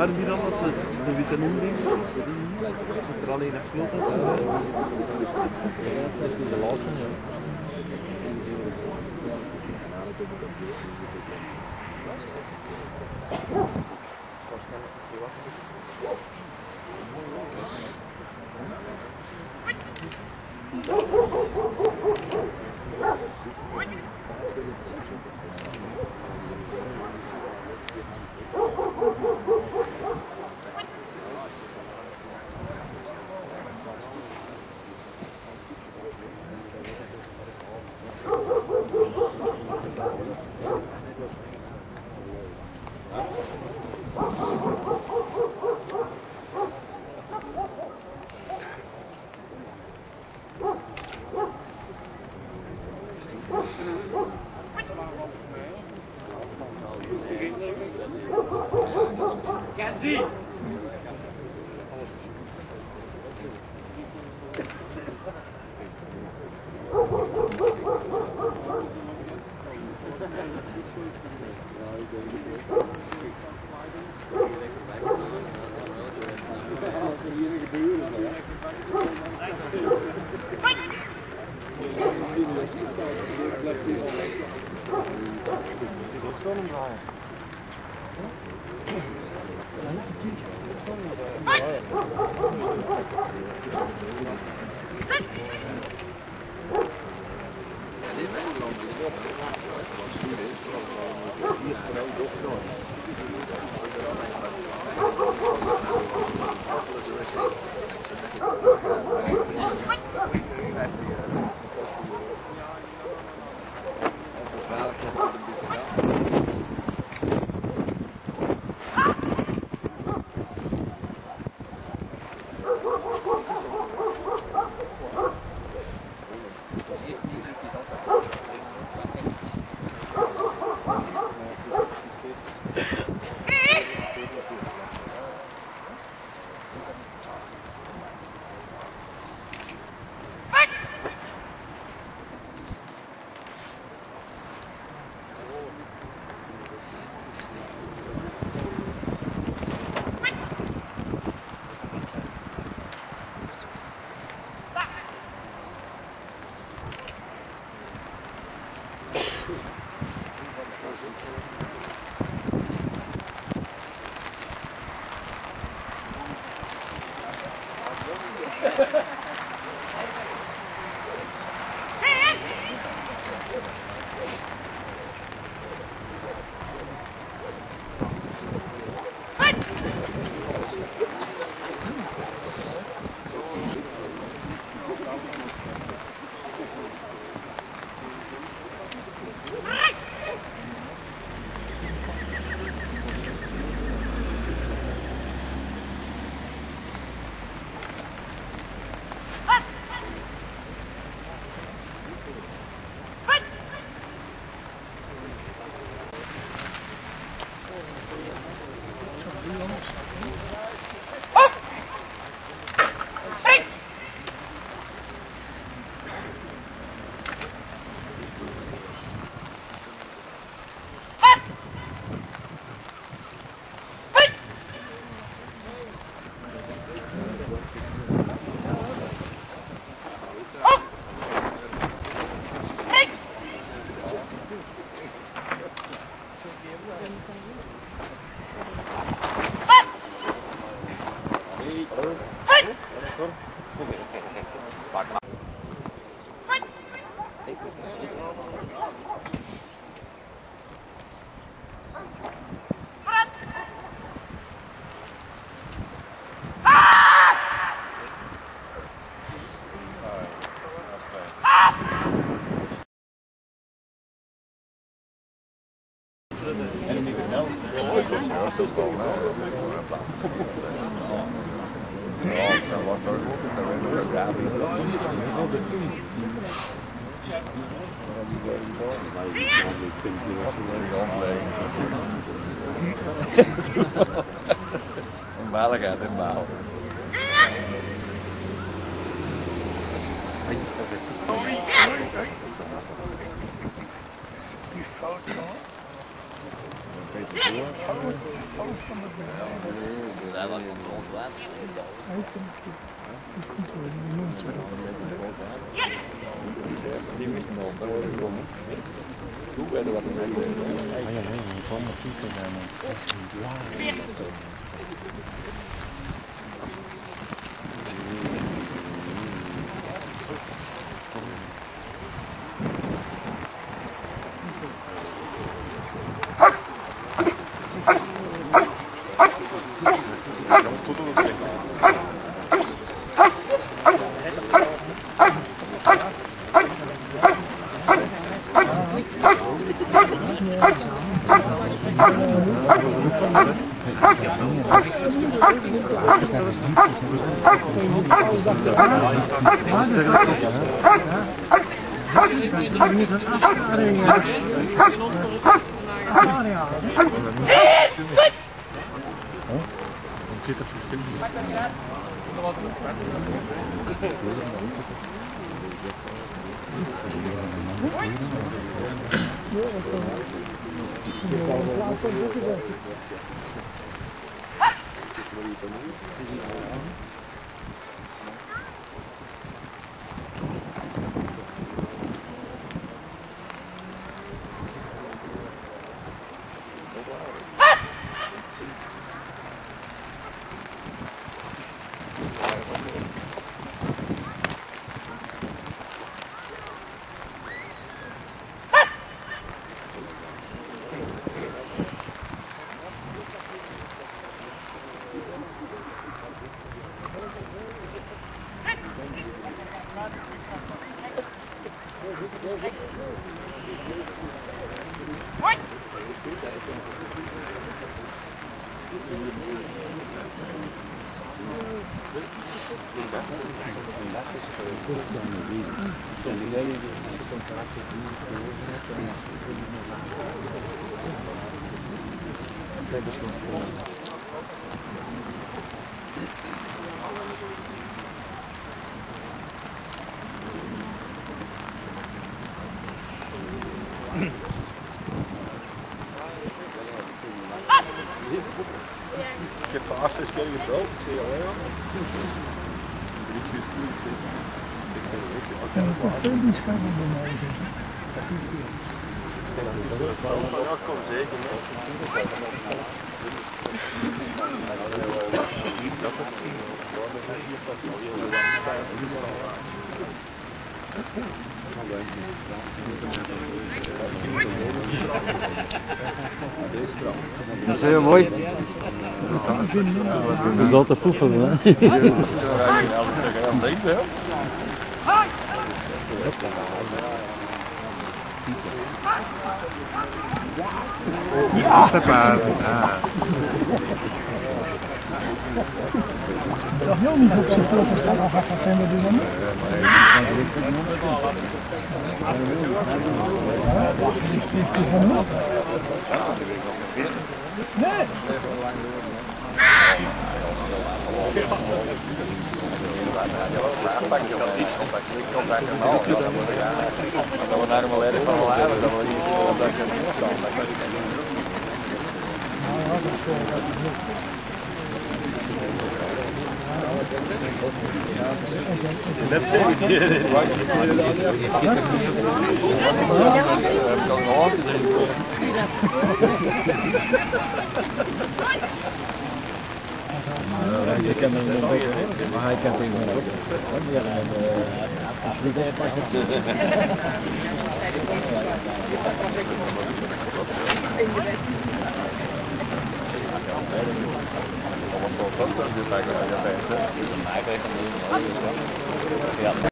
harder dan als ze de vitamine drinken. Dat er alleen echt vlot uit zijn. De laatste, ja. Kenzie! Malaga in Mao. Daar was controle aan. Hoe werden wat een zit er zo'n stuk Ik heb van achter eens kijken zo. Ik zie je al heel. Ja, kom zeker. Dat is heel mooi. Je zal te foefelen, hè? Ja, dat paard. Dat heel niet op zijn vlog staat al van zijn we dus aan. Nee. Dat we naar hem leren van al hebben, dat we niet dat ik hem niet kan. Je kent hem nog beter, maar hij kent hem nog. Ja.